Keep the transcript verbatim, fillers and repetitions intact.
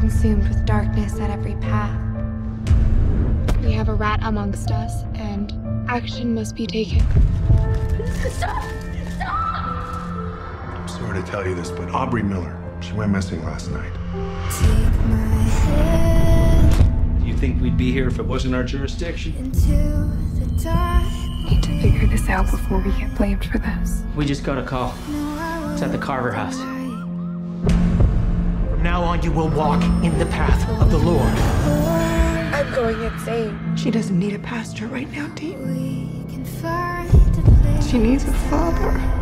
consumed with darkness at every path. We have a rat amongst us, and action must be taken. Stop! Stop! I'm sorry to tell you this, but Aubrey Miller, she went missing last night. Take my hand. Do you think we'd be here if it wasn't our jurisdiction? Into the dark. We need to figure this out before we get blamed for this. We just got a call. It's at the Carver house. From now on, you will walk in the path of the Lord. I'm going insane. She doesn't need a pastor right now, Dean. We can find a place. She needs a father.